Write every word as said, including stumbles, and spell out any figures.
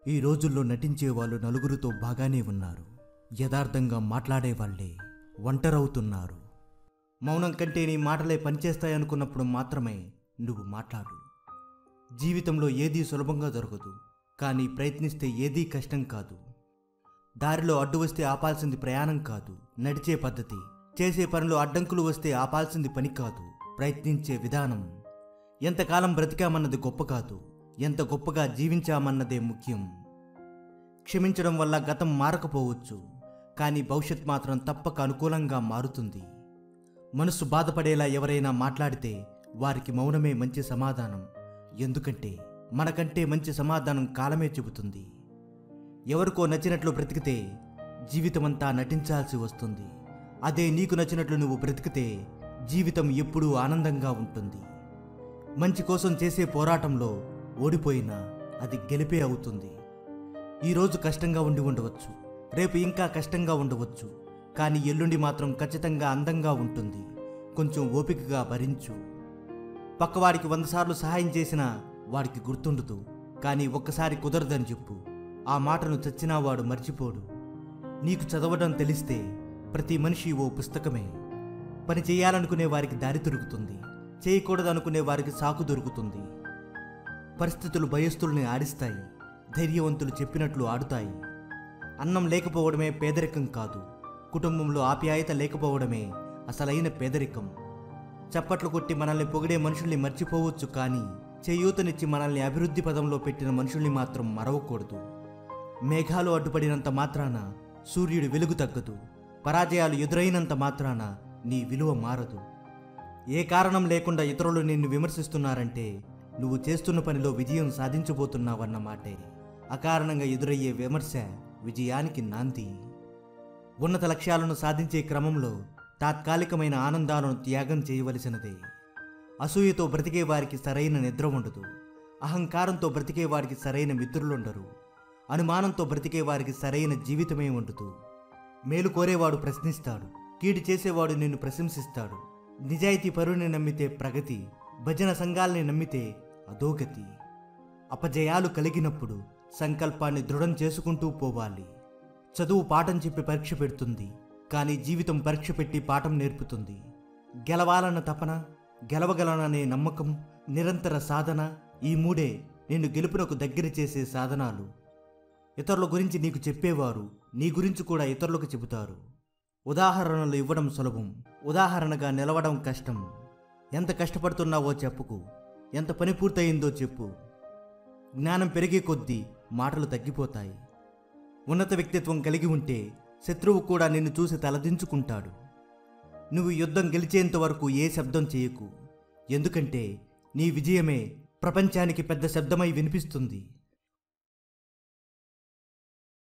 ఈ రోజుల్లో నటించే వాళ్ళు నలుగురితో బాగానే ఉన్నారు. యథార్థంగా మాట్లాడే వాళ్ళే ఒంటరవుతున్నారు. మౌనం కంటే నీ మాటలే పనిచేస్తాయనుకున్నప్పుడు మాత్రమే నువ్వు మాట్లాడు. జీవితంలో ఏదీ సులభంగా దొరకదు, కానీ ప్రయత్నిస్తే ఏదీ కష్టం కాదు. దారిలో అడ్డు వస్తే ఆపాల్సింది ప్రయాణం కాదు, నడిచే పద్ధతి. చేసే పనిలో అడ్డంకులు వస్తే ఆపాల్సింది పని కాదు, ప్రయత్నించే విధానం. ఎంతకాలం బ్రతికామన్నది గొప్ప కాదు, ఎంత గొప్పగా జీవించామన్నదే ముఖ్యం. క్షమించడం వల్ల గతం మారకపోవచ్చు, కానీ భవిష్యత్ మాత్రం తప్పక అనుకూలంగా మారుతుంది. మనసు బాధపడేలా ఎవరైనా మాట్లాడితే వారికి మౌనమే మంచి సమాధానం. ఎందుకంటే మనకంటే మంచి సమాధానం కాలమే చెబుతుంది. ఎవరికో నచ్చినట్లు బ్రతికితే జీవితమంతా నటించాల్సి వస్తుంది. అదే నీకు నచ్చినట్లు నువ్వు బ్రతికితే జీవితం ఎప్పుడూ ఆనందంగా ఉంటుంది. మంచి కోసం చేసే పోరాటంలో ఓడిపోయినా అది గెలిపే అవుతుంది. ఈరోజు కష్టంగా ఉండి ఉండవచ్చు, రేపు ఇంకా కష్టంగా ఉండవచ్చు, కానీ ఎల్లుండి మాత్రం ఖచ్చితంగా అందంగా ఉంటుంది. కొంచెం ఓపికగా భరించు. పక్కవాడికి వంద సార్లు సహాయం చేసినా వాడికి గుర్తుండదు, కానీ ఒక్కసారి కుదరదని చెప్పు. ఆ మాటను చచ్చినా వాడు మర్చిపోడు. నీకు చదవడం తెలిస్తే ప్రతి మనిషి ఓ పుస్తకమే. పని చేయాలనుకునే వారికి దారి దొరుకుతుంది, చేయకూడదనుకునే వారికి సాకు దొరుకుతుంది. పరిస్థితులు భయస్థుల్ని ఆడిస్తాయి, ధైర్యవంతులు చెప్పినట్లు ఆడుతాయి. అన్నం లేకపోవడమే పేదరికం కాదు, కుటుంబంలో ఆప్యాయత లేకపోవడమే అసలైన పేదరికం. చప్పట్లు కొట్టి మనల్ని పొగిడే మనుషుల్ని మర్చిపోవచ్చు, కానీ చేయూతనిచ్చి మనల్ని అభివృద్ధి పదంలో పెట్టిన మనుషుల్ని మాత్రం మరవకూడదు. మేఘాలు అడ్డుపడినంత మాత్రాన సూర్యుడి వెలుగు తగ్గదు. పరాజయాలు ఎదురైనంత మాత్రాన నీ విలువ మారదు. ఏ కారణం లేకుండా ఇతరులు నిన్ను విమర్శిస్తున్నారంటే నువ్వు చేస్తున్న పనిలో విజయం సాధించబోతున్నావన్నమాటే. అకారణంగా ఎదురయ్యే విమర్శ విజయానికి నాంది. ఉన్నత లక్ష్యాలను సాధించే క్రమంలో తాత్కాలికమైన ఆనందాలను త్యాగం చేయవలసినదే. అసూయతో బ్రతికే వారికి సరైన నిద్ర ఉండదు. అహంకారంతో బ్రతికే వారికి సరైన మిత్రులుండరు. అనుమానంతో బ్రతికే వారికి సరైన జీవితమే ఉండదు. మేలు కోరేవాడు ప్రశ్నిస్తాడు, కీడు చేసేవాడు నిన్ను ప్రశంసిస్తాడు. నిజాయితీ పరుని నమ్మితే ప్రగతి, భజన సంఘాల్ని నమ్మితే అధోగతి. అపజయాలు కలిగినప్పుడు సంకల్పాన్ని దృఢం చేసుకుంటూ పోవాలి. చదువు పాఠం చెప్పి పరీక్ష పెడుతుంది, కానీ జీవితం పరీక్ష పెట్టి పాఠం నేర్పుతుంది. గెలవాలన్న తపన, గెలవగలననే నమ్మకం, నిరంతర సాధన, ఈ మూడే నిన్ను గెలుపునకు దగ్గర చేసే సాధనాలు. ఇతరుల గురించి నీకు చెప్పేవారు నీ గురించి కూడా ఇతరులకు చెబుతారు. ఉదాహరణలు ఇవ్వడం సులభం, ఉదాహరణగా నిలవడం కష్టం. ఎంత కష్టపడుతున్నావో చెప్పుకు, ఎంత పని పూర్తయిందో చెప్పు. జ్ఞానం పెరిగే కొద్దీ మాటలు తగ్గిపోతాయి. ఉన్నత వ్యక్తిత్వం కలిగి ఉంటే శత్రువు కూడా నిన్ను చూసి తలదించుకుంటాడు. నువ్వు యుద్ధం గెలిచేంత వరకు ఏ శబ్దం చేయకు, ఎందుకంటే నీ విజయమే ప్రపంచానికి పెద్ద శబ్దమై వినిపిస్తుంది.